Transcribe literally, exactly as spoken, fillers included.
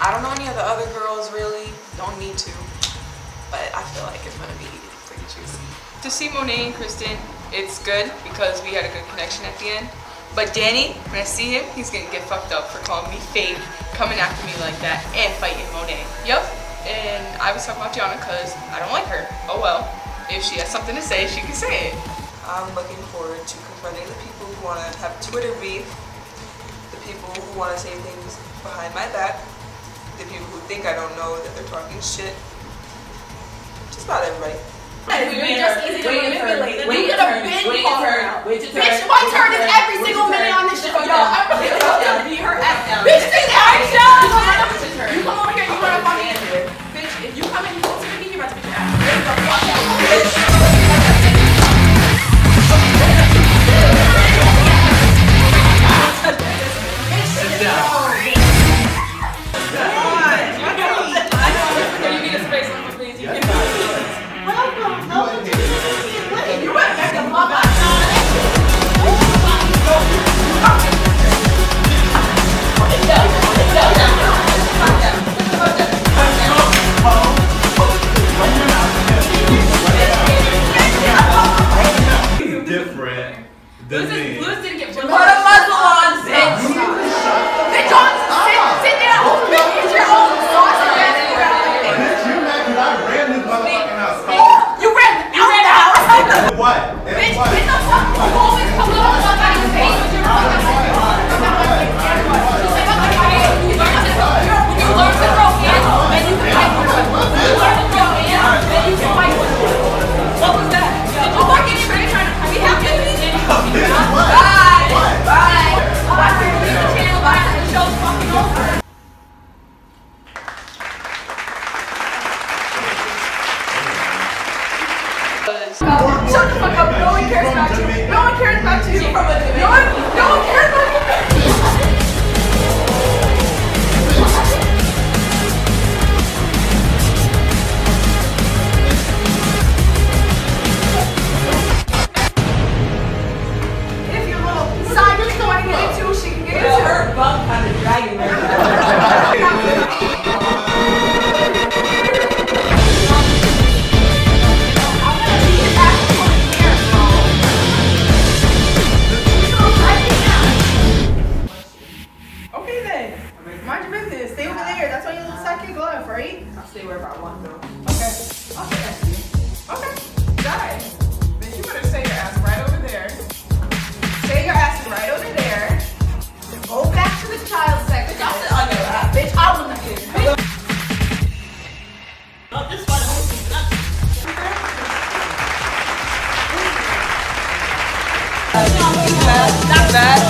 I don't know any of the other girls really, don't need to, but I feel like it's gonna be pretty juicy. To see Monet and Kristen, it's good because we had a good connection at the end. But Danny, when I see him, he's gonna get fucked up for calling me fake, coming after me like that, and fighting Monet. Yup, and I was talking about Gianna because I don't like her. Oh well, if she has something to say, she can say it. I'm looking forward to confronting the people who want to have Twitter beef, the people who want to say things behind my back, the people who think I don't know that they're talking shit. Just about everybody. You're just easy to manipulate. Wait your turn. Wait your turn. Wait your turn. Bitch, my turn is every single minute on this show. Yo, I'm really gonna be her ass. Bitch, say that action! You come over here, you wanna fuck me. Bitch, if you come in, you go to me, you're about to be your ass. Get the fuck out, bitch. Shut the fuck up, no one cares about you. No one cares about you. No one, no one cares about you. If your little side bitch don't want to get into, she can get into. Her bum kind of dragging her. Stay wherever I want though. Okay. Okay. Okay. Got it. Then you better say your ass right over there. Say your ass right over there. Go back to the child section. Bitch, I'll sit on your ass. Bitch, I will not get it. Not this one. Not bad.